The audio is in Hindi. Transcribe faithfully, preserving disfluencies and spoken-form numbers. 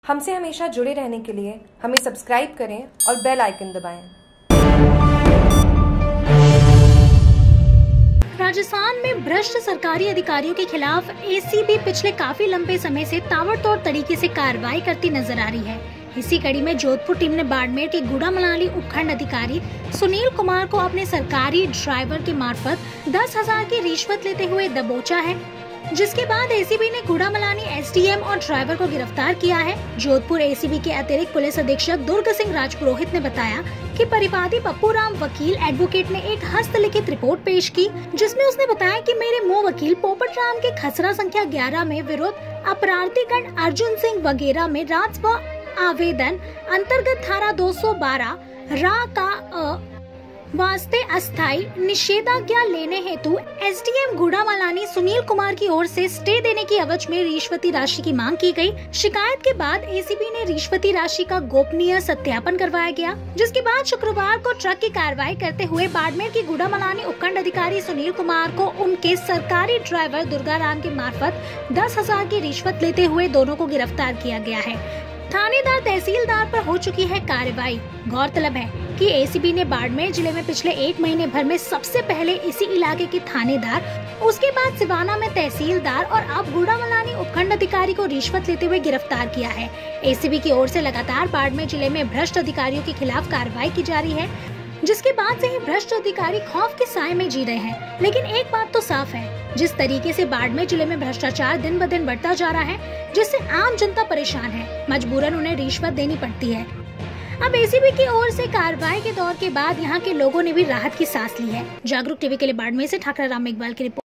हमसे हमेशा जुड़े रहने के लिए हमें सब्सक्राइब करें और बेल आइकन दबाएं। राजस्थान में भ्रष्ट सरकारी अधिकारियों के खिलाफ एसीबी पिछले काफी लंबे समय से ताबड़तोड़ तरीके से कार्रवाई करती नजर आ रही है। इसी कड़ी में जोधपुर टीम ने बाड़मेर के गुड़ामलानी उपखंड अधिकारी सुनील कुमार को अपने सरकारी ड्राइवर के मार्फत दस हजार की रिश्वत लेते हुए दबोचा है, जिसके बाद एसीबी ने गुड़ामलानी एसडीएम और ड्राइवर को गिरफ्तार किया है। जोधपुर एसीबी के अतिरिक्त पुलिस अधीक्षक दुर्ग सिंह राजपुरोहित ने बताया कि परिवादी पप्पू राम वकील एडवोकेट ने एक हस्तलिखित रिपोर्ट पेश की, जिसमें उसने बताया कि मेरे मुंह वकील पोपट राम के खसरा संख्या ग्यारह में विरुद्ध अपराधीगण अर्जुन सिंह वगैरह में राजस्व आवेदन अंतर्गत धारा दो सौ बारह रा का अ वास्ते अस्थायी निषेधाज्ञा लेने हेतु एसडीएम गुड़ामलानी सुनील कुमार की ओर से स्टे देने की एवज में रिश्वती राशि की मांग की गई। शिकायत के बाद एसीबी ने रिश्वती राशि का गोपनीय सत्यापन करवाया गया, जिसके बाद शुक्रवार को ट्रक की कार्रवाई करते हुए बाड़मेर की गुड़ामलानी उपखंड अधिकारी सुनील कुमार को उनके सरकारी ड्राइवर दुर्गाराम के मार्फत दस हजार की रिश्वत लेते हुए दोनों को गिरफ्तार किया गया है। थानेदार तहसीलदार पर हो चुकी है कार्रवाई। गौरतलब है कि एसीबी ने बाड़मेर जिले में पिछले एक महीने भर में सबसे पहले इसी इलाके के थानेदार, उसके बाद सिवाना में तहसीलदार और अब गुड़ामलानी उपखंड अधिकारी को रिश्वत लेते हुए गिरफ्तार किया है। एसीबी की ओर से लगातार बाड़मेर जिले में भ्रष्ट अधिकारियों के खिलाफ कार्रवाई की जा रही है, जिसके बाद से ही भ्रष्ट अधिकारी खौफ के साए में जी रहे हैं। लेकिन एक बात तो साफ है, जिस तरीके से बाड़मेर जिले में भ्रष्टाचार दिन ब दिन बढ़ता जा रहा है, जिससे आम जनता परेशान है, मजबूरन उन्हें रिश्वत देनी पड़ती है। अब एसीबी की ओर से कार्रवाई के दौर के बाद यहाँ के लोगों ने भी राहत की सांस ली है। जागरूक टीवी के लिए बाड़मेर से ठाकरा राम मेघवाल की रिपोर्ट।